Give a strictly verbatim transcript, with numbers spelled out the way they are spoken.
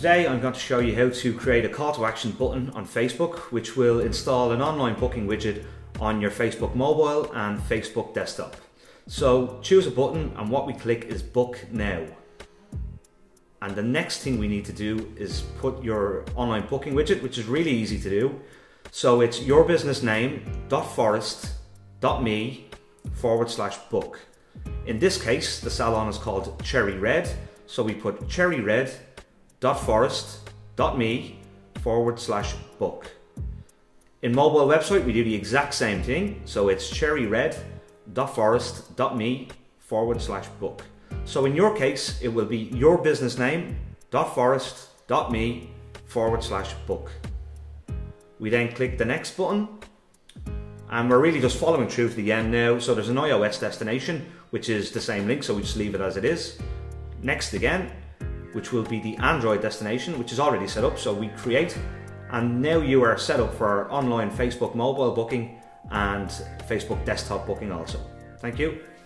Today I'm going to show you how to create a call to action button on Facebook, which will install an online booking widget on your Facebook mobile and Facebook desktop. So choose a button and what we click is book now. And the next thing we need to do is put your online booking widget, which is really easy to do. So it's your business name dot forest dot me forward slash book. In this case, the salon is called Cherry Red. So we put cherry red dot forest dot me forward slash book. In mobile website, we do the exact same thing. So it's cherry red dot forest dot me forward slash book. So in your case, it will be your business name dot forest dot me forward slash book. We then click the next button and we're really just following through to the end now. So there's an iOS destination, which is the same link. So we just leave it as it is. Next again, which will be the Android destination, which is already set up. So we create, and now you are set up for online Facebook mobile booking and Facebook desktop booking also. Thank you.